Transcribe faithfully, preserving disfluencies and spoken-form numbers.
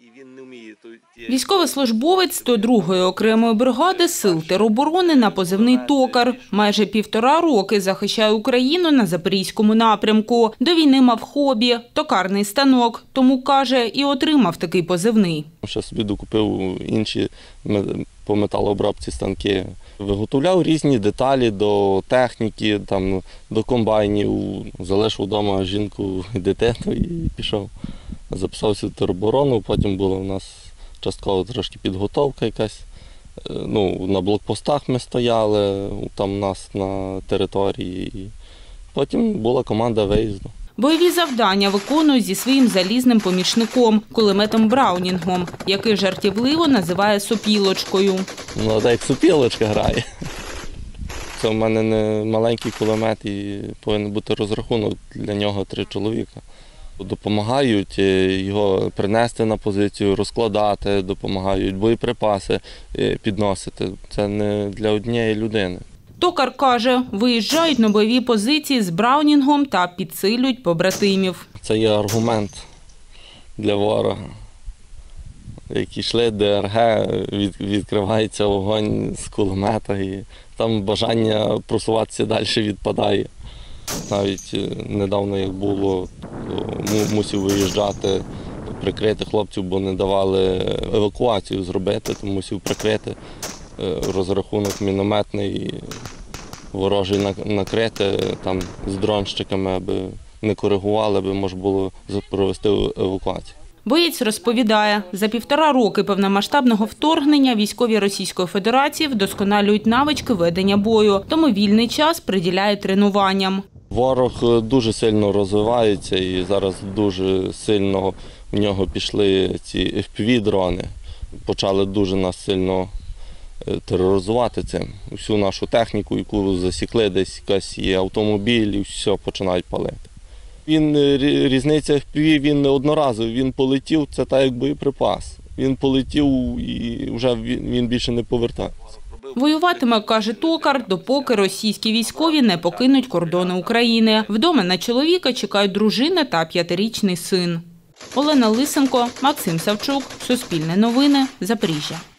Військовослужбовець сто другої окремої бригади сил тероборони на позивний «Токар». Майже півтора роки захищає Україну на Запорізькому напрямку. До війни мав хобі – токарний станок. Тому, каже, і отримав такий позивний. Ще собі докупив інші по металообробці станки. Виготовляв різні деталі до техніки, там, до комбайнів. Залишив вдома жінку і дитину і пішов. Записався в тероборону, потім була у нас частково трошки підготовка якась. Ну, на блокпостах ми стояли, там у нас на території. Потім була команда виїзду. Бойові завдання виконує зі своїм залізним помічником – кулеметом Браунінгом, який жартівливо називає сопілочкою. Ну, так як сопілочка грає. Це в мене не маленький кулемет і повинен бути розрахунок для нього три чоловіка. Допомагають його принести на позицію, розкладати, допомагають боєприпаси підносити. Це не для однієї людини. Токар каже, виїжджають на бойові позиції з Браунінгом та підсилюють побратимів. Це є аргумент для ворога. Як йшли ДРГ, відкривається вогонь з кулемета і там бажання просуватися далі відпадає. Навіть недавно, як було, мусив виїжджати, прикрити хлопців, бо не давали евакуацію зробити, то мусив прикрити розрахунок мінометний, ворожий накрити там з дронщиками, аби не коригували, аби можна було провести евакуацію. Боєць розповідає, за півтора роки повномасштабного вторгнення військові Російської Федерації вдосконалюють навички ведення бою, тому вільний час приділяє тренуванням. Ворог дуже сильно розвивається і зараз дуже сильно в нього пішли ці еф пі ві-дрони. Почали дуже нас сильно тероризувати цим. Всю нашу техніку, яку засікли, десь якась є автомобіль і все починають палити. Він, різниця еф пі ві, він не одноразовий, він полетів, це так як боєприпас. Він полетів і вже він більше не повертається. Воюватиме, каже Токар, допоки російські військові не покинуть кордони України. Вдома на чоловіка чекають дружина та п'ятирічний син. Олена Лисенко, Максим Савчук, Суспільне новини, Запоріжжя.